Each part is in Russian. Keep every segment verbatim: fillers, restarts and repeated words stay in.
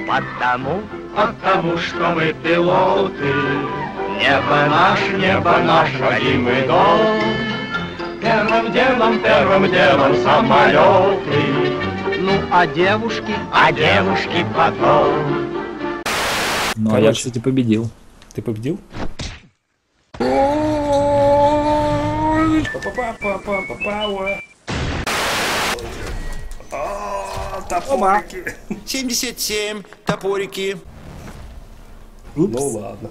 Потому, потому что мы пилоты. Небо наш, небо наш, родимый дом. Первым делом, первым делом самолеты. Ну, а девушки, а девушки потом. Ну, а я, кстати, победил. Ты победил? Топорики. семьдесят семь топорики. Упс. Ну ладно.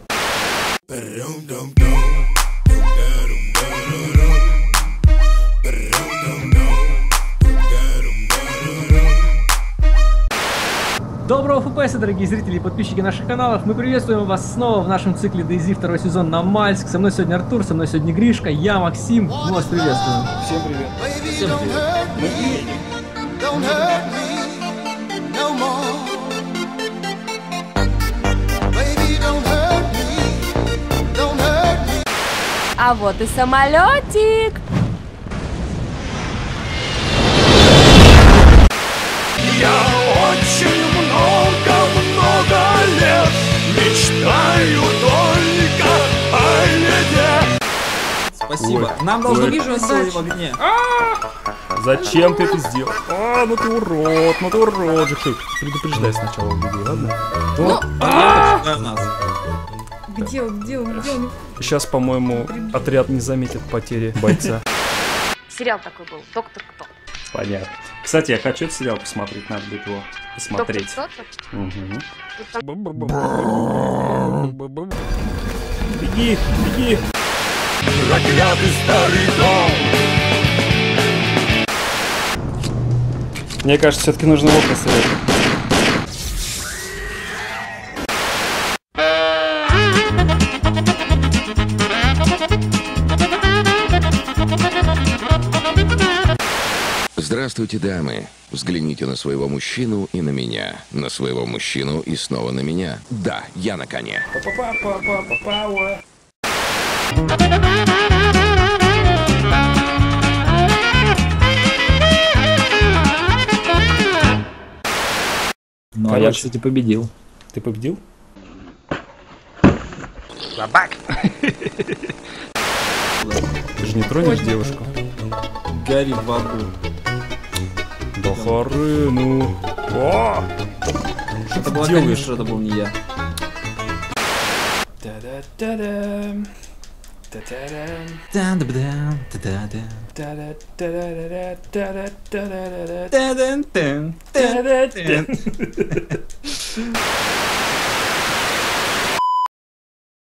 Доброго эф пи эс, дорогие зрители и подписчики наших каналов. Мы приветствуем вас снова в нашем цикле DayZ второй сезон на Мальск. Со мной сегодня Артур, со мной сегодня Гришка, я Максим. Мы вас приветствуем. Всем привет. Всем привет. А вот и самолетик. Я очень много-много лет мечтаю только о лете. Спасибо. Ой. Нам должно Ой. быть веселый в огне. Зачем ты это сделал? А, ну ты урод, ну ты урод же ты. Предупреждай сначала в видео, ладно? Ну, Где он, где он, где он? Сейчас, по-моему, отряд не заметит потери бойца. сериал такой был, «Доктор Кто». Понятно. Кстати, я хочу этот сериал посмотреть, надо будет его посмотреть. Доктор Кто? Угу. Беги, беги. Проклятый старый дом. Мне кажется, все-таки нужно окна советовать. Здравствуйте, дамы. Взгляните на своего мужчину и на меня. На своего мужчину и снова на меня. Да, я на коне. Ну, а я, кстати, победил. Ты победил? Собак. Ты же не тронешь девушку? Гори в аду. Да хоры, ну. О! Что Это ты было, делаешь? конечно, это был не я.